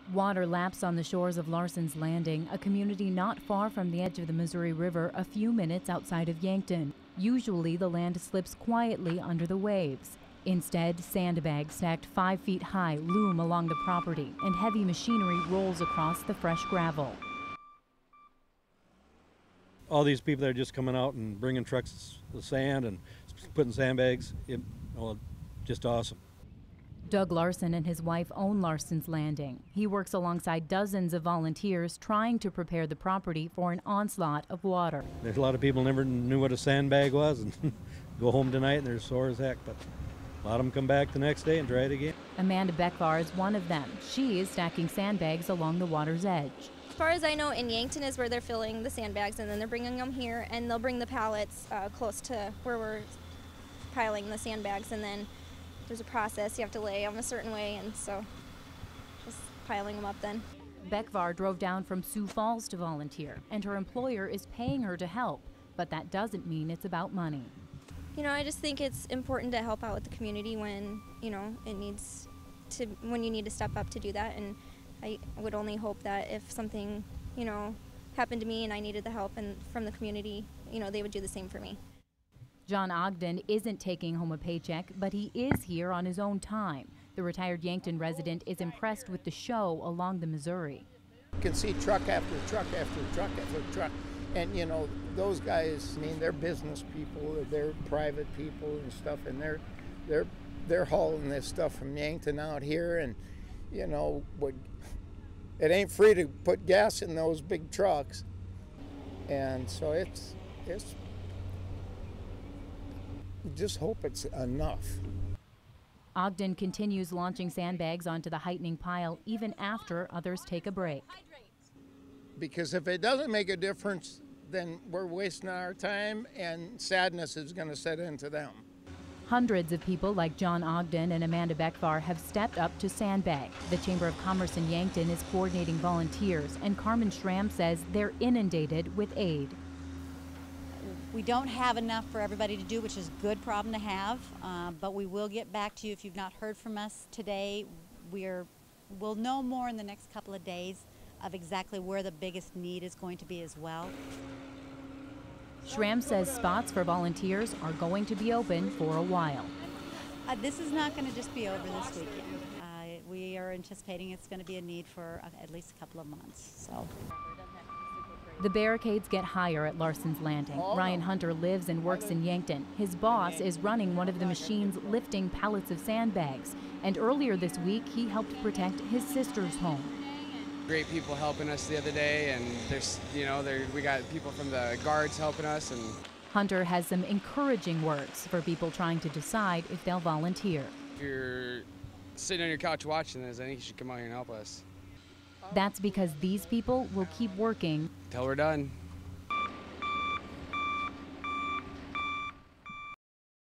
Water laps on the shores of Larson's Landing, a community not far from the edge of the Missouri River, a few minutes outside of Yankton. Usually, the land slips quietly under the waves. Instead, sandbags stacked 5 feet high loom along the property, and heavy machinery rolls across the fresh gravel. All these people that are just coming out and bringing trucks of sand and putting sandbags, just awesome. Doug Larson and his wife own Larson's Landing. He works alongside dozens of volunteers trying to prepare the property for an onslaught of water. There's a lot of people never knew what a sandbag was and go home tonight and they're sore as heck, but a lot of them come back the next day and try it again. Amanda Beckvar is one of them. She is stacking sandbags along the water's edge. As far as I know, in Yankton is where they're filling the sandbags, and then they're bringing them here, and they'll bring the pallets close to where we're piling the sandbags, and then there's a process. You have to lay them a certain way, and so just piling them up then. Beckvar drove down from Sioux Falls to volunteer, and her employer is paying her to help, but that doesn't mean it's about money. You know, I just think it's important to help out with the community when, when you need to step up to do that, and I would only hope that if something, happened to me and I needed the help and from the community, they would do the same for me. John Ogden isn't taking home a paycheck, but he is here on his own time. The retired Yankton resident is impressed with the show along the Missouri. You can see truck after truck after truck after truck. And, those guys, they're business people, they're private people and stuff, and they're hauling this stuff from Yankton out here, and, it ain't free to put gas in those big trucks. And so it's just hope it's enough. Ogden continues launching sandbags onto the heightening pile even after others take a break. Because if it doesn't make a difference, then we're wasting our time and sadness is going to set into them. Hundreds of people like John Ogden and Amanda Beckvar have stepped up to sandbag. The Chamber of Commerce in Yankton is coordinating volunteers, and Carmen Schramm says they're inundated with aid. We don't have enough for everybody to do, which is a good problem to have, but we will get back to you if you've not heard from us today. We'll know more in the next couple of days of exactly where the biggest need is going to be as well. Schramm says spots for volunteers are going to be open for a while. This is not going to just be over this weekend. We are anticipating it's going to be a need for at least a couple of months. So. The barricades get higher at Larson's Landing. Ryan Hunter lives and works in Yankton. His boss is running one of the machines lifting pallets of sandbags. And earlier this week, he helped protect his sister's home. Great people helping us the other day, and we got people from the guards helping us. And Hunter has some encouraging words for people trying to decide if they'll volunteer. If you're sitting on your couch watching this, I think you should come out here and help us. That's because these people will keep working till we're done.